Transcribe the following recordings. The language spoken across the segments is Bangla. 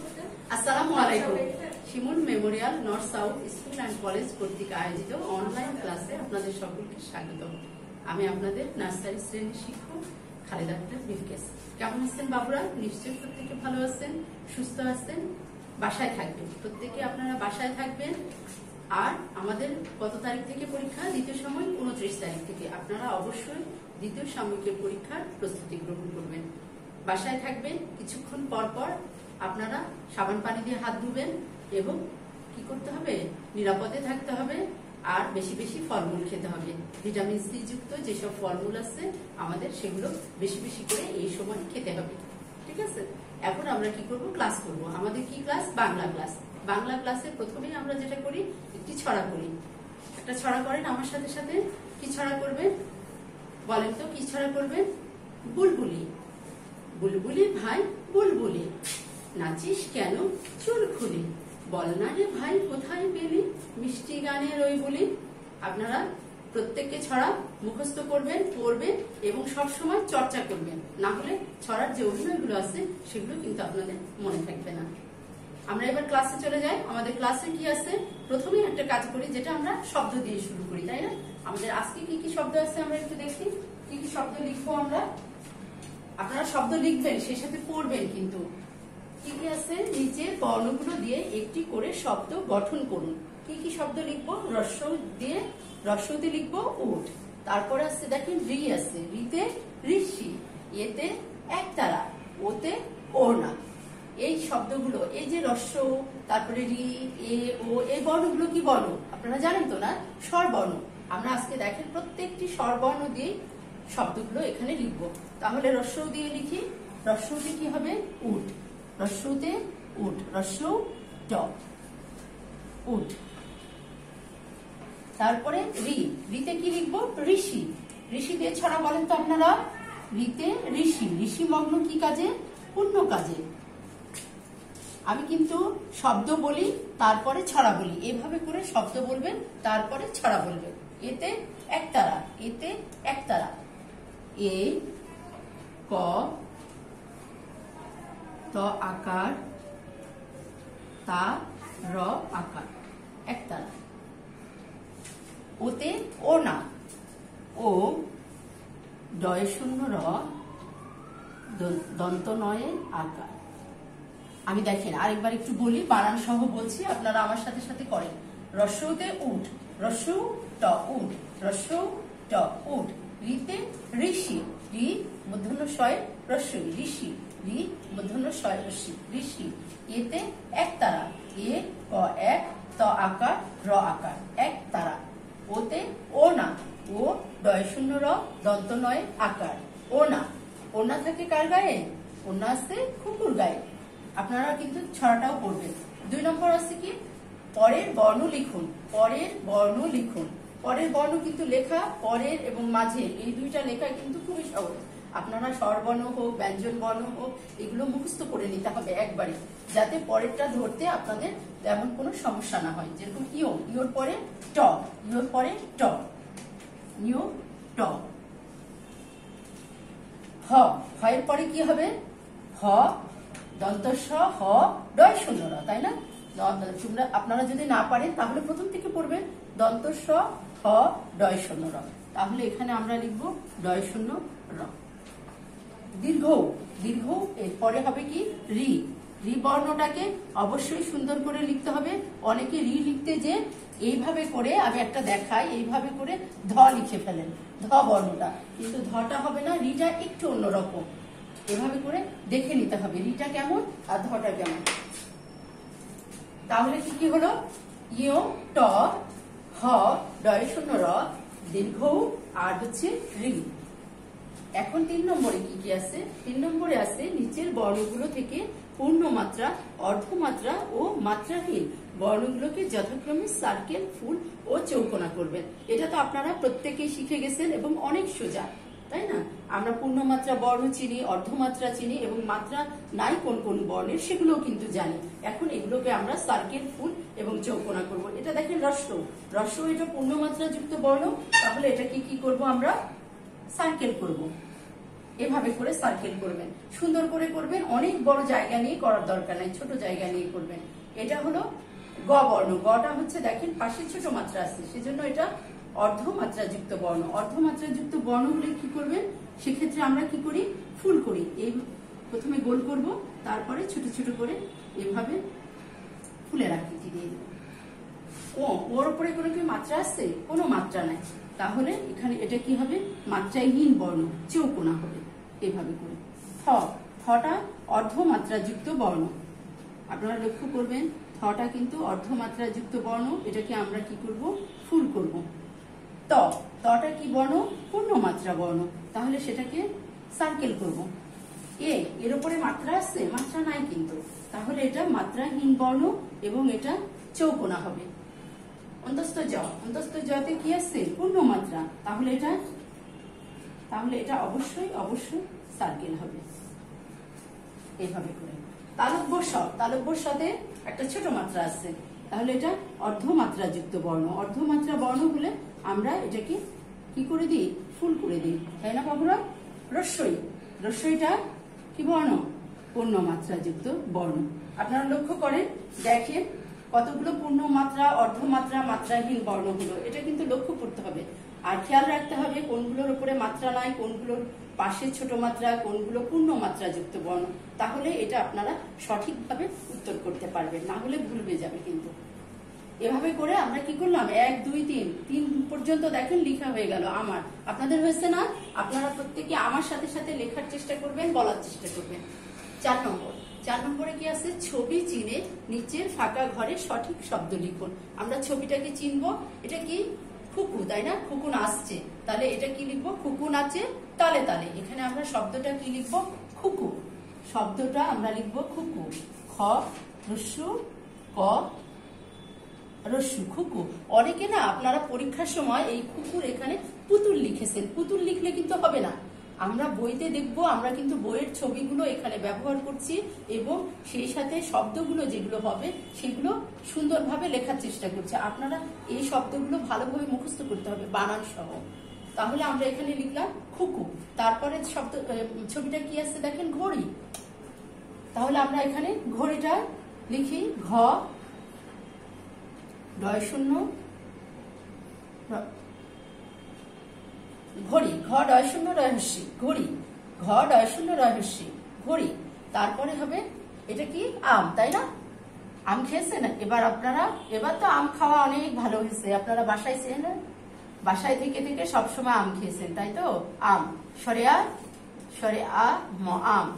আসসালামু আলাইকুম। Shimul memorial north south school and college কর্তৃক আয়োজিত অনলাইন ক্লাসে আপনাদের সকলকে স্বাগত। আমি আপনাদের নার্সারি শ্রেণীর শিক্ষক খালেদা আক্তার বিলকিস। কেমন আছেন বাবুরা? নিশ্চয়ই প্রত্যেকে ভালো আছেন, সুস্থ আছেন। বাসায় থাকবেন, প্রত্যেকে আপনারা বাসায় থাকবেন। আর আমাদের কত তারিখ থেকে পরীক্ষা? দ্বিতীয় সাময়িক 29 তারিখ থেকে। আপনারা অবশ্যই দ্বিতীয় সাময়িকের পরীক্ষার প্রস্তুতি গ্রহণ করবেন। বাসায় থাকবেন, কিছুক্ষণ পর পর আপনারা সাবান পানি দিয়ে হাত ধুবেন এবং কি করতে হবে? নিরাপদে থাকতে হবে। আর বেশি বেশি ফলমূল খেতে হবে। ভিটামিন সি যুক্ত যেসব ফলমূল আছে আমাদের সেগুলো বেশি বেশি করে এই সময় খেতে হবে। ঠিক আছে? এখন আমরা কি করব? ক্লাস করব। আমাদের কি ক্লাস? বাংলা ক্লাস। বাংলা ক্লাসে প্রথমেই আমরা যেটা করি, একটি ছড়া করি। একটা ছড়া করেন আমার সাথে সাথে। কি ছড়া করবেন বলেন তো? কি ছড়া করবেন? বুলবুলি। বুলবুলি ভাই বুলবুলি, নাচিস কেন চুল খুলি, বল না রে ভাই কোথায় পেলি, মিষ্টি গানের ওই বলি। আপনারা প্রত্যেককে ছড়া মুখস্থ করবেন, পড়বেন এবং সব সময় চর্চা করবেন। না হলে ছড়ার যে অভিনয়গুলো আছে সেগুলো কিন্তু আপনাদের মনে থাকবে না। আমরা এবার ক্লাসে চলে যাই। আমাদের ক্লাসে কি আছে? প্রথমেই একটা কাজ করি, যেটা আমরা শব্দ দিয়ে শুরু করি, তাই না? আমাদের আজকে কি কি শব্দ আছে আমরা একটু দেখি। কি কি শব্দ লিখবো আমরা? আপনারা শব্দ লিখবেন, সেই সাথে পড়বেন কিন্তু। কি কি আছে? নিচের বর্ণগুলো দিয়ে একটি করে শব্দ গঠন করুন। কি কি শব্দ লিখবো? রস্বতে লিখবো উট। তারপরে আছে দেখেন রি আছে, রিতে ঋষি, এতে একতারা, ওতে ওড়না। এই শব্দগুলো, এই যে রস্য, তারপরে রি, এ, ও, এই বর্ণগুলো কি বর্ণ আপনারা জানেন তো না? স্বরবর্ণ। আমরা আজকে দেখেন প্রত্যেকটি স্বরবর্ণ দিয়ে শব্দগুলো এখানে লিখবো। তাহলে রস্য দিয়ে লিখি। রস্যতে কি হবে? উট। রস্যতে উট, রস্য ট, উট। তারপরে রি, রিতে কি লিখবো? ঋষি। ঋষি দিয়ে ছড়া বলেন তো আপনারা। রিতে ঋষি, ঋষি মগ্ন কি কাজে? পূর্ণ কাজে। আমি কিন্তু শব্দ বলি তারপরে ছড়া বলি, এভাবে করে শব্দ বলবেন তারপরে ছড়া বলবেন। এতে একতারা, এতে একতারা। এ ক ত আকার, তা র আকার, একতারা। ওতে ওড়না, ও ডয় শূন্য র দন্ত নয়ে আকার। আমি দেখেন আরেকবার একটু বলি, বানান সহ বলছি, আপনারা আমার সাথে সাথে করেন। রস্যতে উট, রস্য ট উট, রস্য ট উট। রিতে ঋষি, রি মূর্ধন্য শয় রস্যই, ঋষি, রি মূর্ধন্য শয় রস্যি, ঋষি। এতে একতারা, এ ক এক, ত আকার, র আকার, একতারা। ওতে ওড়না, ও ডয় শূন্য র দন্ত নয় আকার, ওড়না। ওড়না থাকে কার গায়ে? ওড়না আছে কুকুর গায়ে। আপনারা কিন্তু ছড়াটাও পড়বেন। 2 নম্বর আছে কি? পরের বর্ণ লিখুন। পরের বর্ণ লিখুন। পরের বর্ণ কিন্তু লেখা, পরের এবং মাঝে এই দুইটা লেখা কিন্তু খুবই সহজ। আপনারা স্বরবর্ণ হোক, ব্যঞ্জন বর্ণ হোক, এগুলো মুখস্থ করে নিতে হবে একবারে, যাতে পরেরটা ধরতে আপনাদের তেমন কোনো সমস্যা না হয়। যেরকম ইও, ইওর পরে ট, ইওর পরে ট, ইও ট। হ, হয়ের পরে কি হবে? হ দন্ত স, হ ডয় শূন্য র, তাই না? আপনারা যদি না পারেন তাহলে প্রথম থেকে পড়বেন দন্ত স, হ ডয় শূন্য র। তাহলে এখানে আমরা লিখবো ডয় শূন্য র। দীর্ঘ, দীর্ঘ এর পরে হবে কি? রি। রি বর্ণটাকে অবশ্যই সুন্দর করে লিখতে হবে। অনেকে রি লিখতে যে এইভাবে করে, আমি একটা দেখাই, এইভাবে করে ধ লিখে ফেলেন, ধ বর্ণটা, কিন্তু ধটা হবে না, রিটা একটু অন্যরকম। এভাবে করে দেখে নিতে হবে রিটা কেমন আর ধটা কেমন। তাহলে কি কি হলো? ইও ট, হ ডয় শূন্য র, দীর্ঘ আর হচ্ছে রি। এখন 3 নম্বরে কি কি আছে? 3 নম্বরে আছে নিচের বর্ণগুলো থেকে পূর্ণমাত্রা, অর্ধমাত্রা ও মাত্রাহীন বর্ণগুলোকে যথাক্রমে সার্কেল, ফুল ও চৌকোনা করবেন। এটা তো আপনারা প্রত্যেকেই শিখে গেছেন এবং অনেক সোজা, তাই না? আমরা পূর্ণমাত্রা বর্ণ চিনি, অর্ধমাত্রা চিনি এবং মাত্রা নাই কোন কোন বর্ণের সেগুলোও কিন্তু জানি। এখন এগুলোকে আমরা সার্কেল, ফুল এবং চৌকোনা করব। এটা দেখেন রস্য, রস্য এটা পূর্ণমাত্রা যুক্ত বর্ণ, তাহলে এটাকে কি করব? আমরা সার্কেল করব। এভাবে করে সার্কেল করবেন, সুন্দর করে করবেন, অনেক বড় জায়গা নিয়ে করার দরকার নাই, ছোট জায়গা নিয়ে করবেন। এটা হলো গ বর্ণ, গটা হচ্ছে দেখেন পাশে ছোট মাত্রা আছে, সেজন্য এটা অর্ধমাত্রাযুক্ত বর্ণ। অর্ধমাত্রাযুক্ত বর্ণ হলে কি করবেন, সেক্ষেত্রে আমরা কি করি, ফুল করি। এই প্রথমে গোল করব, তারপরে ছোট ছোট করে এভাবে ফুলের আকৃতি দিয়ে দেব। ওর উপরে কোনো কি মাত্রা আছে, কোনো মাত্রা নাই, তাহলে এখানে এটা কি হবে, মাত্রাহীন বর্ণ, চৌকোনা হবে এভাবে করে। থটা অর্ধমাত্রাযুক্ত বর্ণ, আপনারা লক্ষ্য করবেন থটা কিন্তু অর্ধমাত্রাযুক্ত বর্ণ, এটাকে আমরা কি করব, ফুল করব। তটা কি বর্ণ, পূর্ণমাত্রা বর্ণ, তাহলে সেটাকে সার্কেল করব। এর উপরে মাত্রা আছে, মাত্রা নাই কিন্তু, তাহলে এটা মাত্রাহীন বর্ণ এবং এটা চৌকোনা হবে। অন্তস্থ জতে কি আছে, পূর্ণমাত্রা, তাহলে এটা অবশ্যই সার্কেল হবে এইভাবে করে। তালব্য সতে একটা ছোট মাত্রা আছে, তাহলে এটা অর্ধমাত্রাযুক্ত বর্ণ। অর্ধমাত্রা বর্ণ হলে আমরা এটাকে কি করে দিই, ফুল করে দিই, তাই না বাবুরা? রস্যইটা কি বর্ণ, পূর্ণমাত্রাযুক্ত বর্ণ। আপনারা লক্ষ্য করেন, দেখেন কতগুলো পূর্ণমাত্রা, অর্ধমাত্রা, মাত্রাহীন বর্ণ হলো, এটা কিন্তু লক্ষ্য করতে হবে। আর খেয়াল রাখতে হবে কোনগুলোর উপরে মাত্রা নাই, কোনগুলোর পাশে ছোট মাত্রা, কোনগুলো পূর্ণমাত্রাযুক্ত বর্ণ, তাহলে এটা আপনারা সঠিকভাবে উত্তর করতে পারবেন, না হলে ভুল হয়ে যাবে কিন্তু। এভাবে করে আমরা কি করলাম, 1 2 3 পর্যন্ত দেখেন লেখা হয়ে গেল আমার। আপনাদের হয়েছে না? আপনারা প্রত্যেকে আমার সাথে সাথে লেখার চেষ্টা করবেন, বলার চেষ্টা করবেন। 4 নম্বরে কি আছে, ছবি চিনে নিচের ফাঁকা ঘরে সঠিক শব্দ লিখুন। আমরা ছবিটাকে চিনবো, এটা কি, খুকু, তাই না? খুকু নাচছে, তাহলে এটা কি লিখবো, খুকু নাচে তালে তালে। এখানে আমরা শব্দটা কি লিখবো, খুকু, শব্দটা আমরা লিখবো খুকু। খ রস্যু ক রস্যু, খুকু। অনেকে না আপনারা পরীক্ষার সময় এই খুকুর এখানে পুতুল লিখেছেন, পুতুল লিখলে কিন্তু হবে না। আমরা বইতে দেখবো, আমরা কিন্তু বইয়ের ছবিগুলো এখানে ব্যবহার করছি এবং সেই সাথে শব্দগুলো যেগুলো হবে সেগুলো সুন্দরভাবে লেখার চেষ্টা করছি। আপনারা এই শব্দগুলো ভালোভাবে মুখস্থ করতে হবে, বানান সহ। তাহলে আমরা এখানে লিখলাম খুকু, তারপরে ছবিটা কি আছে দেখেন, ঘড়ি। তাহলে আমরা এখানে ঘড়িটা লিখি, ঘ ডয় শূন্য ঘড়ি, ঘ ডয় শূন্য রহস্যি, ঘড়ি, ঘ ডয় শূন্য রহস্যি, ঘড়ি। তারপরে হবে এটা কি, আম, তাই না? আম খেয়েছেন এবার তো আম খাওয়া অনেক ভালো হয়েছে, আপনারা বাসায় ছিলেন না, বাসায় থেকে থেকে সবসময় আম খেয়েছেন, তাই তো? আম, সরে আ ম, আম।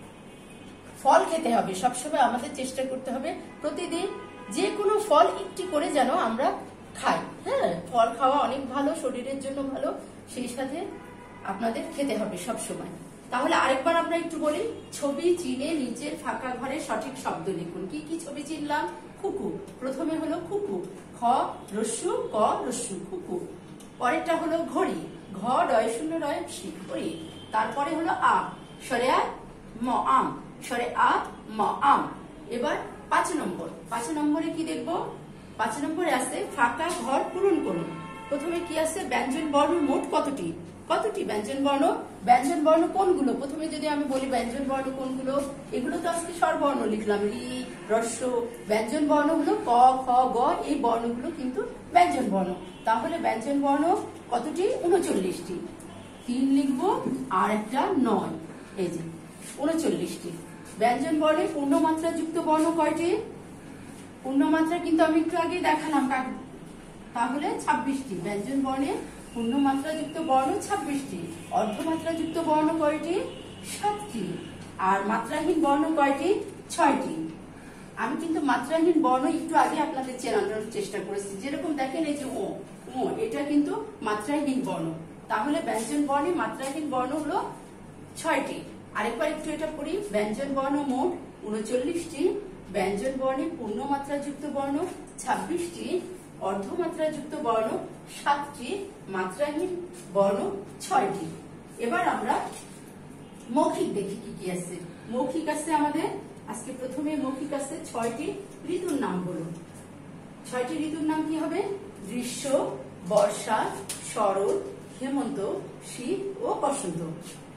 ফল খেতে হবে সবসময়, আমাদের চেষ্টা করতে হবে প্রতিদিন যে কোনো ফল একটি করে যেন আমরা খাই। হ্যাঁ, ফল খাওয়া অনেক ভালো, শরীরের জন্য ভালো, সেই সাথে আপনাদের খেতে হবে সব সময়। তাহলে আরেকবার আমরা একটু বলি, ছবি চিনে নিচের ফাঁকা ঘরে সঠিক শব্দ লিখুন। কি কি ছবি চিনলাম, খুকু, প্রথমে হলো খুকু, খ রস্যু ক রস্যু, খুকু। পরেরটা হলো ঘড়ি, ঘ ডয় শূন্য রয়সি, ঘড়ি। তারপরে হলো আম, সরে আ ম, আম, সরে আ ম, আম। এবার 5 নম্বরে কি দেখবো, 5 নম্বরে আছে ফাঁকা ঘর পূরণ করুন। প্রথমে কি আছে, ব্যঞ্জন বর্ণ মোট কতটি ব্যঞ্জন বর্ণ কোনগুলো? প্রথমে যদি আমি বলি ব্যঞ্জন বর্ণ কোনগুলো, এগুলো তো আজকে স্বরবর্ণ লিখলাম, রি রস্য। ব্যঞ্জন বর্ণ হলো ক খ গ, এই বর্ণগুলো কিন্তু ব্যঞ্জন বর্ণ। তাহলে ব্যঞ্জন বর্ণ কতটি, 39টি। 3 লিখবো আর একটা 9, এই যে 39টি। ব্যঞ্জন বর্ণে পূর্ণমাত্রা যুক্ত বর্ণ কয়টি? পূর্ণমাত্রা কিন্তু আমি একটু আগে দেখালাম, তাহলে 26টি। ব্যঞ্জন বর্ণে পূর্ণমাত্রা যুক্ত বর্ণ 26টি। অর্ধমাত্রা যুক্ত বর্ণ কয়টি? 7টি। আর মাত্রাহীন বর্ণ কয়টি? 6টি। আমি কিন্তু মাত্রাহীন বর্ণ একটু আগে আপনাদের চেনানোর চেষ্টা করেছি। যেরকম দেখেন এই যে ও, এটা কিন্তু মাত্রাহীন বর্ণ। তাহলে ব্যঞ্জন বর্ণে মাত্রাহীন বর্ণ হলো 6টি। আরেকবার একটু এটা পড়ি, ব্যঞ্জন বর্ণ মোট 39টি, ব্যঞ্জন বর্ণে পূর্ণমাত্রা যুক্ত বর্ণ 26টি, অর্ধমাত্রা যুক্ত বর্ণ 7টি, মাত্রাহীন বর্ণ 6টি। এবার আমরা মৌখিক দেখি কি কি আছে। মৌখিক আছে আমাদের আজকে প্রথমে মৌখিক আছে 6টি ঋতুর নাম হলো। 6টি ঋতুর নাম কি হবে? গ্রীষ্ম, বর্ষা, শরৎ, হেমন্ত, শীত ও বসন্ত।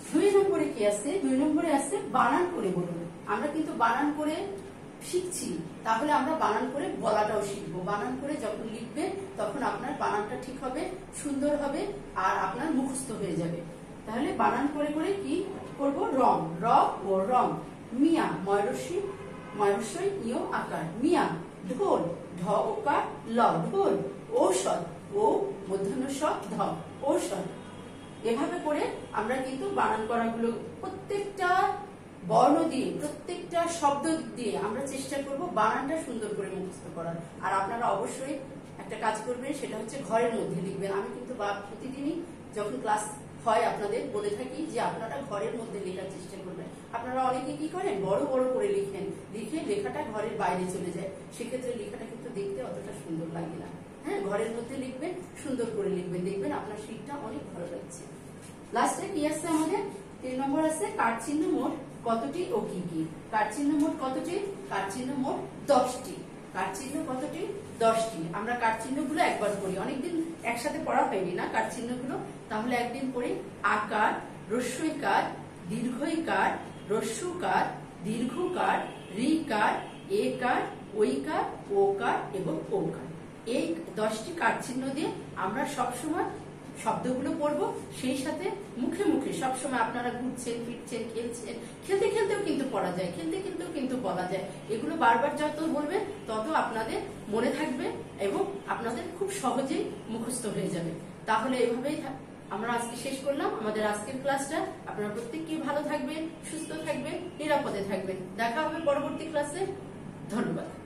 2 নম্বরে কি আছে? 2 নম্বরে আছে বানান করে বলুন। আমরা কিন্তু বানান করে শিখছি, তাহলে আমরা বানান করে বলাটাও শিখবো। বানান করে যখন লিখবেন তখন আপনার বানানটা ঠিক হবে, সুন্দর হবে, আর আপনার মুখস্থ হয়ে যাবে। তাহলে বানান করে করে কি করব? রং, র ও রং। মিয়া, ময়রসি, ময়রসই ইয় আকার, মিয়া। ঢোল, ঢ ওকার ল, ঢোল। ঔষধ, ও মূর্ধন্য ষ ধ, ঔষধ। এভাবে করে আমরা কিন্তু বানান করাগুলো প্রত্যেকটা বর্ণ দিয়ে, প্রত্যেকটা শব্দ দিয়ে আমরা চেষ্টা করব বানানটা সুন্দর করে মুখস্থ করার। আর আপনারা অবশ্যই একটা কাজ করবেন, সেটা হচ্ছে ঘরের মধ্যে লিখবেন। আমি কিন্তু প্রতিদিনই যখন ক্লাস হয় আপনাদের বলে থাকি যে আপনারা ঘরের মধ্যে লেখার চেষ্টা করবেন। আপনারা অনেকে কি করেন, বড় বড় করে লিখেন, লিখে লেখাটা ঘরের বাইরে চলে যায়, সেক্ষেত্রে লেখাটা কিন্তু দেখতে অতটা সুন্দর লাগে না। হ্যাঁ, ঘরের মধ্যে লিখবেন, সুন্দর করে লিখবেন, দেখবেন আপনার শীটটা অনেক ভালো লাগছে। লাস্টে কি আছে আমাদের? 3 নম্বর আছে কাঠ চিহ্ন মোট কতটি ও কি কি। কাঠ চিহ্ন মোট কতটি? কাঠ চিহ্ন মোট 10টি। কাঠ চিহ্ন কতটি? 10টি। আমরা কাঠ চিহ্ন গুলো একবার পড়ি, অনেকদিন একসাথে পড়া হয়নি না কাঠ চিহ্ন গুলো, তাহলে একদিন পড়ি। আকার, রস্যইকার, দীর্ঘইকার, রস্যকার, দীর্ঘকার, ঋকার, একার, ঐকার, ওকার এবং ওকার। এই 10টি কাঠ চিহ্ন দিয়ে আমরা সবসময় শব্দগুলো পড়বো। সেই সাথে মুখে মুখে সবসময় আপনারা ঘুরছেন, ফিরছেন, খেলছেন, খেলতে খেলতেও কিন্তু পড়া যায়, খেলতে খেলতেও কিন্তু বলা যায়। এগুলো বারবার যত বলবেন তত আপনাদের মনে থাকবে এবং আপনাদের খুব সহজেই মুখস্থ হয়ে যাবে। তাহলে এভাবেই আমরা আজকে শেষ করলাম আমাদের আজকের ক্লাসটা। আপনারা প্রত্যেককেই ভালো থাকবেন, সুস্থ থাকবেন, নিরাপদে থাকবেন। দেখা হবে পরবর্তী ক্লাসে। ধন্যবাদ।